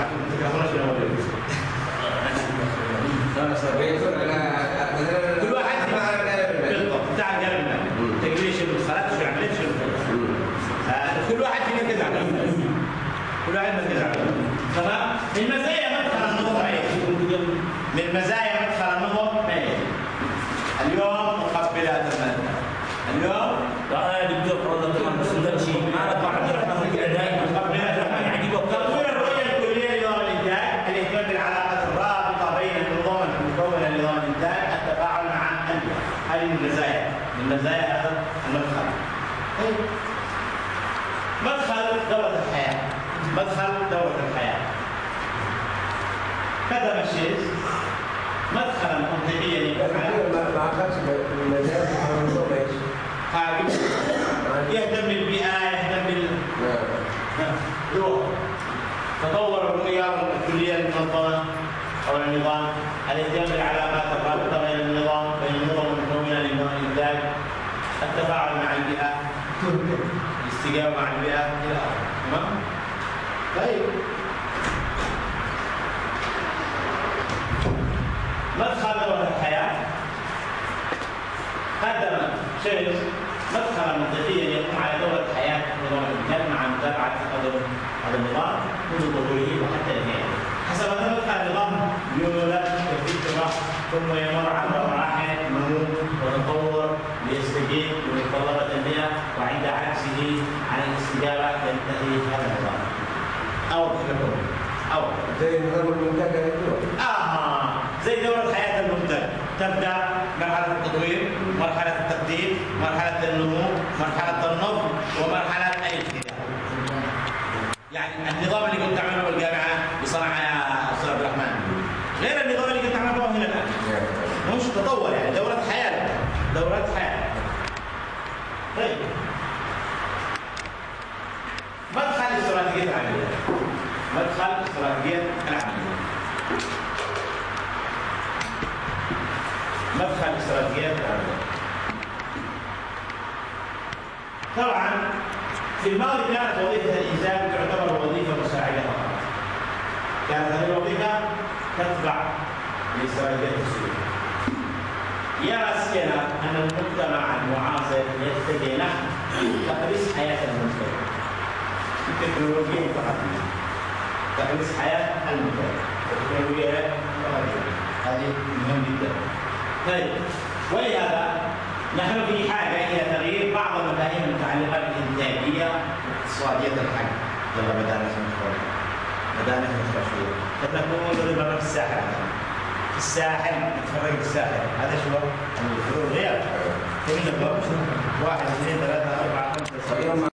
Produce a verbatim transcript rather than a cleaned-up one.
كل واحد بالضبط بتاع القلب تقريبا شنو المدخلات وشو عملت شنو كل واحد فينا كذا كل واحد مركز على تمام. من مزايا مدخل النظر ايش؟ من مزايا مدخل النظر ما هي؟ اليوم مقبلات المادة اليوم لا يا دكتور والله كمان بس ده شيء ما رفع عبد الرحمن في الاعداد مقبلات يعني تطوير الرؤية الكلية لنظام الإنتاج الاهتمام بالعلاقات الرابطة بين النظام المكون لنظام الإنتاج التفاعل مع البيئة. هذه من المزايا من مزايا هذا المدخل. طيب مدخل دورة الحياة مدخل دورة الحياة كتب الشيخ مدخلا منطقيا ما أخذش المجال على النظام ايش؟ قابل يهتم بالبيئة يهتم بال روح تطور الرؤية الكلية للمنظمة أو النظام الاهتمام بالعلاقات الرابطة بين النظام بين النظم المكونة لنظام الإنتاج التفاعل مع البيئة الاستجابة مع البيئة إلى آخره. تمام؟ طيب مدخل دورة الحياة قدم شيخ مدخلا منطقيا يقوم على دورة حياة نظام الإنتاج مع متابعة تقدم هذا النظام منذ ظهوره وحتى نهايته. حسب هذا المدخل النظام يولد كفكرة ثم يمر على مراحل نمو وتطور ليستجيب لمتطلبات البيئة وعند عكسه عن الاستجابة ينتهي هذا النظام. أو كفكرة أو زي نظام المنتج آه زي دورة حياة المنتج تبدأ مرحلة التطوير، مرحلة التقديم، مرحلة النمو، مرحلة النضج، ومرحلة الابتداء. يعني النظام اللي كنت تعمله بالجامعة بصنعة يا أستاذ عبد الرحمن غير النظام اللي كنت تعمله هنا الآن. مش تطور يعني دورة حياة دورة حياة. طيب مدخل استراتيجية العملية مدخل استراتيجية العملية مدخل استراتيجية العملية. طبعا في الماضي كانت وظيفة الإنسان تعتبر وظيفة مساعدة فقط. كانت هذه الوظيفة تتبع لاستراتيجية السلوك. يرى السينار أن المجتمع المعاصر يتجه نحو تقليص حياة المجتمع. التكنولوجيا فقط تقليص حياة المجتمع. التكنولوجيا فقط هذه مهم جدا. طيب ولهذا نحن في حاجة إلى تغيير بعض المفاهيم المتعلقة بالإنتاجية واقتصادية الحج. يلا بدأنا في المشروع. بدأنا في المشروع. قد نكون ضربنا في الساحل. في الساحل نتفرج في الساحل. هذا شو؟ الحضور غير. كم نقول؟ واحد اثنين ثلاثة أربعة خمسة ستة.